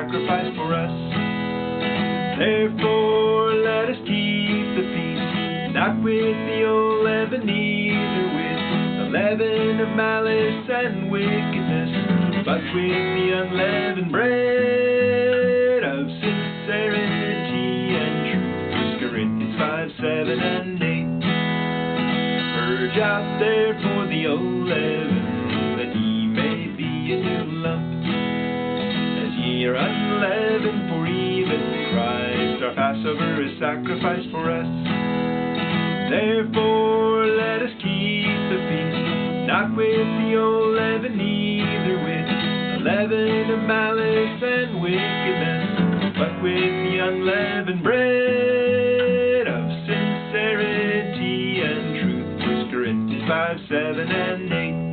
sacrificed for us. Therefore let us keep the feast, not with the old leaven, neither with the leaven of malice and wickedness, but with the unleavened bread of sincerity and truth. 1 Corinthians 5, 7, and 8. Purge out therefore the old leaven, that ye may be a new lump, as ye are unleavened, for even Christ our Passover is sacrificed for us. Therefore let us keep the feast, not with the old leaven, neither with the leaven of malice and wickedness, but with the unleavened bread of sincerity and truth. 1 Corinthians 5, 7, and 8.